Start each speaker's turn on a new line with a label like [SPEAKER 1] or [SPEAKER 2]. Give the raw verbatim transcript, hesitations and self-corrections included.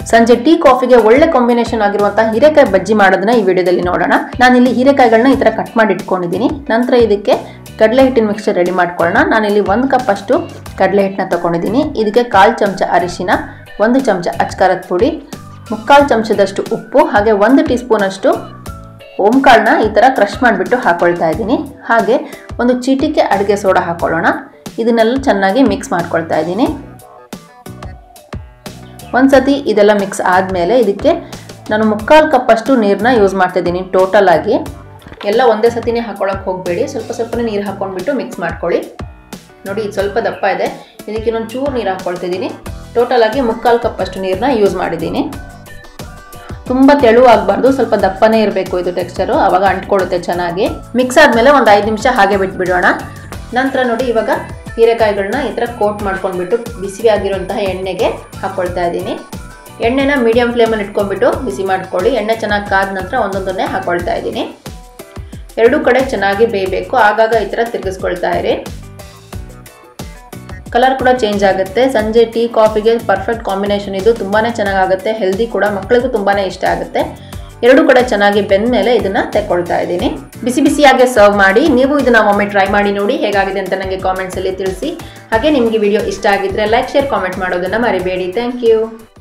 [SPEAKER 1] ಸಂಜೆ ಟೀ ಕಾಫಿಗೆ ಒಳ್ಳೆ ಕಾಂಬಿನೇಷನ್ ಆಗಿರುವಂತಹ ಹೀರೆಕಾಯಿ ಬಜ್ಜಿ ಮಾಡೋದನ್ನ ಈ ವಿಡಿಯೋದಲ್ಲಿ ನೋಡೋಣ. ನಾನಿಲ್ಲಿ ಹೀರೆಕಾಯಿಗಳನ್ನ ಈ ತರ ಕಟ್ ಮಾಡಿ ಇಟ್ಕೊಂಡಿದ್ದೀನಿ. ನಂತರ ಇದಕ್ಕೆ ಕಡಲೆ ಹಿಟ್ಟಿನ ಮಿಕ್ಸ್ಚರ್ ರೆಡಿ ಮಾಡ್ಕೊಳ್ಳೋಣ. ನಾನಿಲ್ಲಿ ಒಂದು ಕಪ್ ಅಷ್ಟು ಕಡಲೆ ಹಿಟ್ಟನ್ನ ತಗೊಂಡಿದ್ದೀನಿ. ಇದಕ್ಕೆ ಕಾಲು ಚಮಚ ಅರಿಶಿನ, ಒಂದು ಚಮಚ ಅಚ್ಕಾರದ ಪುಡಿ, ಮುಕ್ಕಾಲು ಚಮಚದಷ್ಟು ಉಪ್ಪು, ಹಾಗೆ ಒಂದು ಟೀ ಸ್ಪೂನ್ ಅಷ್ಟು ಓಂಕಾಳನ್ನ ಈ ತರ ಕ್ರಶ್ ಮಾಡಿಬಿಟ್ಟು ಹಾಕೊಳ್ತಾ ಇದ್ದೀನಿ. ಹಾಗೆ ಒಂದು ಚೀಟಿಕೆ ಅಡುಗೆ ಸೋಡಾ ಹಾಕೊಳ್ಳೋಣ. ಇದನ್ನೆಲ್ಲ ಚೆನ್ನಾಗಿ ಮಿಕ್ಸ್ ಮಾಡ್ಕೊಳ್ತಾ ಇದ್ದೀನಿ. ಒಂದ್ಸತಿ ಇದೆಲ್ಲ ಮಿಕ್ಸ್ ಆದಮೇಲೆ ಇದಕ್ಕೆ ನಾನು ಮುಕ್ಕಾಲು ಕಪ್ ಅಷ್ಟು ನೀರನ್ನ ಯೂಸ್ ಮಾಡ್ತಾ ಇದ್ದೀನಿ. ಟೋಟಲ್ ಆಗಿ ಎಲ್ಲ ಒಂದೇ ಸತಿನೇ ಹಾಕೊಳ್ಳೋಕೆ ಹೋಗಬೇಡಿ, ಸ್ವಲ್ಪ ಸ್ವಲ್ಪನೇ ನೀರು ಹಾಕೊಂಡ್ಬಿಟ್ಟು ಮಿಕ್ಸ್ ಮಾಡ್ಕೊಳ್ಳಿ. ನೋಡಿ ಇದು ಸ್ವಲ್ಪ ದಪ್ಪ ಇದೆ, ಇದಕ್ಕೆ ಇನ್ನೊಂದು ಚೂರು ನೀರು ಹಾಕ್ಕೊಳ್ತಿದ್ದೀನಿ. ಟೋಟಲ್ ಆಗಿ ಮುಕ್ಕಾಲು ಕಪ್ ಅಷ್ಟು ನೀರನ್ನ ಯೂಸ್ ಮಾಡಿದ್ದೀನಿ. ತುಂಬ ತೆಳು ಆಗಬಾರ್ದು, ಸ್ವಲ್ಪ ದಪ್ಪನೇ ಇರಬೇಕು ಇದು ಟೆಕ್ಸ್ಚರು, ಆವಾಗ ಅಂಟ್ಕೊಳ್ಳುತ್ತೆ ಚೆನ್ನಾಗಿ. ಮಿಕ್ಸ್ ಆದಮೇಲೆ ಒಂದು ಐದು ನಿಮಿಷ ಹಾಗೆ ಬಿಟ್ಬಿಡೋಣ. ನಂತರ ನೋಡಿ ಇವಾಗ ಹೀರೆಕಾಯಿಗಳನ್ನ ಈ ಥರ ಕೋಟ್ ಮಾಡ್ಕೊಂಡ್ಬಿಟ್ಟು ಬಿಸಿ ಆಗಿರುವಂತಹ ಎಣ್ಣೆಗೆ ಹಾಕ್ಕೊಳ್ತಾ ಇದ್ದೀನಿ. ಎಣ್ಣೆನ ಮೀಡಿಯಂ ಫ್ಲೇಮಲ್ಲಿ ಇಟ್ಕೊಂಡ್ಬಿಟ್ಟು ಬಿಸಿ ಮಾಡ್ಕೊಳ್ಳಿ. ಎಣ್ಣೆ ಚೆನ್ನಾಗಿ ಕಾದ ನಂತರ ಒಂದೊಂದನ್ನೇ ಹಾಕ್ಕೊಳ್ತಾ ಇದ್ದೀನಿ. ಎರಡೂ ಕಡೆ ಚೆನ್ನಾಗಿ ಬೇಯಬೇಕು, ಆಗಾಗ ಈ ಥರ ತಿರುಗಿಸ್ಕೊಳ್ತಾ ಇರಿ. ಕಲರ್ ಕೂಡ ಚೇಂಜ್ ಆಗುತ್ತೆ. ಸಂಜೆ ಟೀ ಕಾಫಿಗೆ ಪರ್ಫೆಕ್ಟ್ ಕಾಂಬಿನೇಷನ್ ಇದು, ತುಂಬಾ ಚೆನ್ನಾಗಾಗುತ್ತೆ. ಹೆಲ್ದಿ ಕೂಡ, ಮಕ್ಕಳಿಗೂ ತುಂಬಾ ಇಷ್ಟ ಆಗುತ್ತೆ. ಎರಡು ಕಡೆ ಚೆನ್ನಾಗಿ ಬೆಂದ ಮೇಲೆ ಇದನ್ನ ತೆಕ್ಕೊಳ್ತಾ ಇದ್ದೀನಿ. ಬಿಸಿ ಬಿಸಿಯಾಗಿ ಸರ್ವ್ ಮಾಡಿ. ನೀವು ಇದನ್ನ ಒಮ್ಮೆ ಟ್ರೈ ಮಾಡಿ ನೋಡಿ ಹೇಗಾಗಿದೆ ಅಂತ ನನಗೆ ಕಾಮೆಂಟ್ಸ್ ಅಲ್ಲಿ ತಿಳಿಸಿ. ಹಾಗೆ ನಿಮಗೆ ವಿಡಿಯೋ ಇಷ್ಟ ಆಗಿದ್ರೆ ಲೈಕ್, ಶೇರ್, ಕಾಮೆಂಟ್ ಮಾಡೋದನ್ನ ಮರಿಬೇಡಿ. Thank you.